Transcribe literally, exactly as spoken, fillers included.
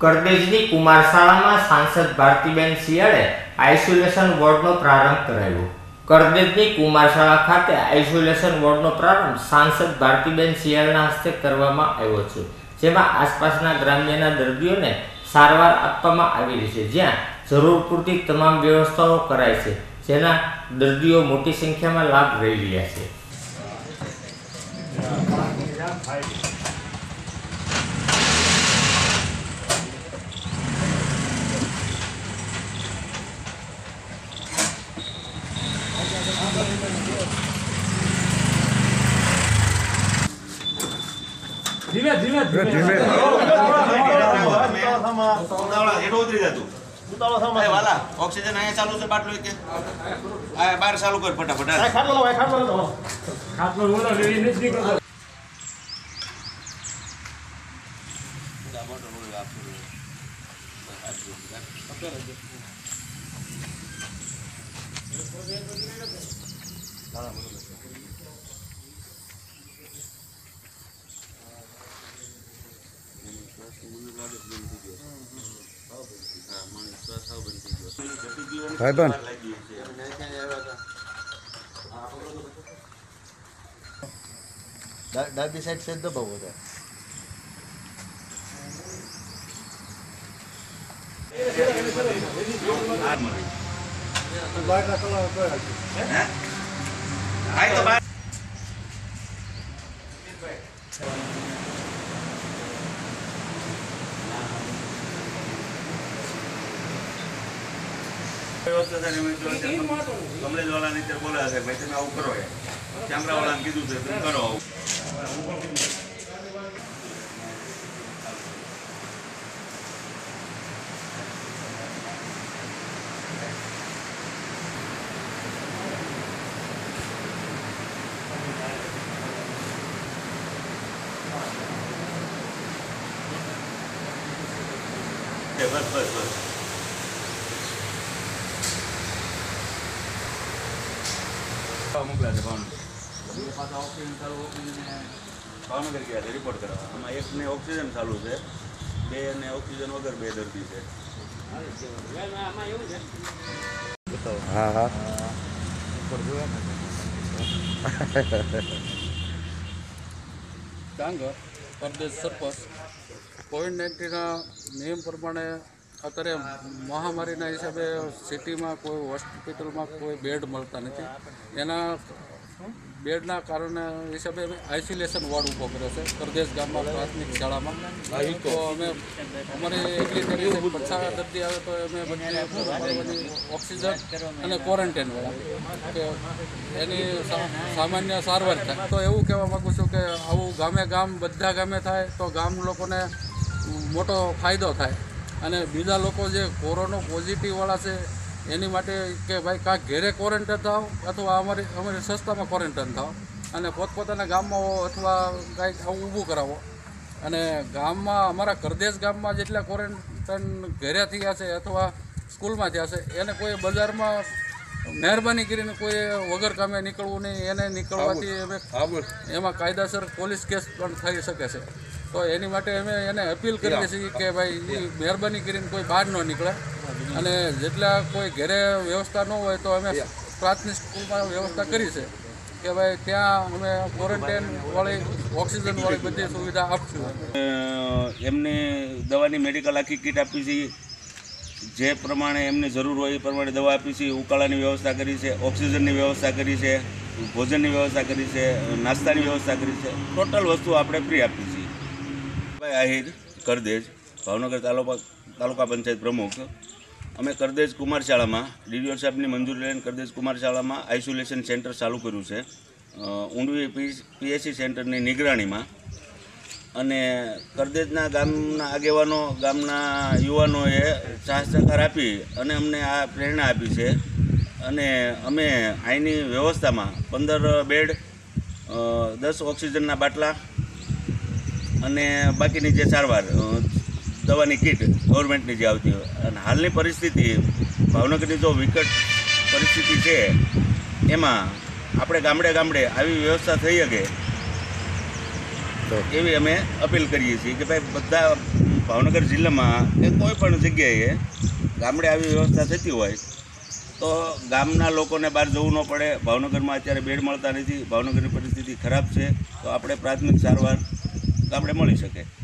करदेजनी कुमारशाळामां सांसद भारतीबेन शियाळे आइसोलेशन वोर्डनो प्रारंभ करायो। करदेजनी कुमारशाळा खाते आइसोलेशन वोर्डनो प्रारंभ सांसद भारतीबेन शियाळेना हस्ते करवामां आव्यो छे, जेमां आसपासना ग्राम्यना दर्दीओने सारवार आपवामां आवी रही छे, ज्यां जरूर पूरती तमाम व्यवस्थाओ कराई छे, जेना दर्दीओ मोटी संख्यामां लाभ लई रह्या छे। धीमे धीमे धीमे उतावळा हेठो उतरी जा तू उतावळा थांबा ए वाला ऑक्सीजन आया चालू से बाटलो के आया बाहर चालू कर फटाफट आ खाटलो लाव खाटलो लाव खाटलो बोलो रे ने निकलो भाई बन डाबी साइड से दबाव होता है। आई तो बाहर कमलेश वाला ने बोला है भाई तुम आउ करो है कैमरा वाला ने कीधु तुम करो बस बस बस मोकला છે ભાવનગર પાછા ઓક્સિજન ચાલુ ઓક્સિજન ભાવનગર ગયા છે રિપોર્ટ કરવા આમાં એક ને ઓક્સિજન ચાલુ છે બે ને ઓક્સિજન વગર બે દર્દી છે हाँ हाँ डांगर प्रदेश सरपंच कोविड नाइन्टीन नियम प्रमाणे अत्यारे महामारी हिसाबे सिटी में कोई हॉस्पिटल में कोई बेड मळता नहीं एना बेडना कारण हिसाबे आइसोलेशन वॉर्ड उभो कर्यो छे करदेश गाम में प्राथमिक शाला में। तो अमे अमरे एकली करी पचास दर्दी आवे तो अमे बधी ऑक्सीजन अने क्वोरंटाइन वाला के एनी सामान्य सारवार थाय। तो एवुं कहेवा मागुं छुं के आवुं गामे गाम बधा गामे थाय तो गाम लोकोने मोटो फायदो थाय અને બીજા લોકો જે કોરોના પોઝિટિવવાળા છે એની માટે કે ભાઈ કાંઈક ઘેરે ક્વોરન્ટાઇન થાવ અથવા અમારી અમારી સંસ્થામાં ક્વોરન્ટાઇન થાવ અને પોતપોતાના ગામમાં અથવા કાંઈક આવું ઊભું કરાવો। અને ગામમાં અમારા કરદેશ ગામમાં જેટલા ક્વોરન્ટાઇન ઘેરે થયા છે અથવા સ્કૂલમાં થયા છે એને કોઈ બજારમાં મહેરબાની કરીને કોઈ વગર કામે નીકળવું નહીં, એને નીકળવાથી અમે એમાં કાયદાસર પોલીસ કેસ પણ થઈ શકે છે। तो एनी माटे अमे एने अपील करीए छीए कि भाई मेहरबानी करीने कोई बहार न निकळे अने जेटला कोई घरे व्यवस्था न होय तो अमे प्राथमिक स्कूल में व्यवस्था करी छे कि भाई त्यां अमे क्वोरंटाइन वाली ऑक्सीजन वाली बधी सुविधा आपशुं। एमने दवानी मेडिकल आखी किट आपी छे जे प्रमाणे एमने जरूर होय ए प्रमाणे दवा आपी छे, उकाळानी व्यवस्था करी छे, ऑक्सीजननी व्यवस्था करी छे, भोजननी व्यवस्था करी छे, नाસ્તાની व्यवस्था करी छे, टोटल वस्तु आपणे फ्री आपी छे। भाई आहिर करदेज भावनगर तालुका तालुका पंचायत प्रमुख अमे करदेज कुमारशाला में डीडीओ साहब की मंजूरी लईने करदेज कुमारशाला में आइसोलेशन सेंटर चालू कर्युं छे ऊंडवी पीएचसी सेंटर की निगरानी में। अने करदेजना गामना आगेवानो गामना युवानोए साहस सहकार आपी अने अमने आ प्रेरणा आपी छे अने अमे आईनी व्यवस्था में पंदर बेड दस ऑक्सीजनना बाटला અને બાકીની જે સારવાર દવાની કીટ ગવર્મેન્ટની જે આવતી હોય અને હાલની પરિસ્થિતિ ભાવનગરની જો વિકટ પરિસ્થિતિ છે એમાં આપણે ગામડે ગામડે આવી વ્યવસ્થા થઈ શકે એવી અમે અપીલ કરીએ છીએ કે ભાઈ બધા ભાવનગર જિલ્લામાં કે કોઈ પણ જગ્યાએ ગામડે આવી વ્યવસ્થા થતી હોય તો ગામના લોકોને બહાર જવું ન પડે. ભાવનગરમાં અત્યારે બેડ મળતા નથી, ભાવનગરની પરિસ્થિતિ ખરાબ છે, તો આપણે પ્રાથમિક સારવાર ગામડે મળી શકે.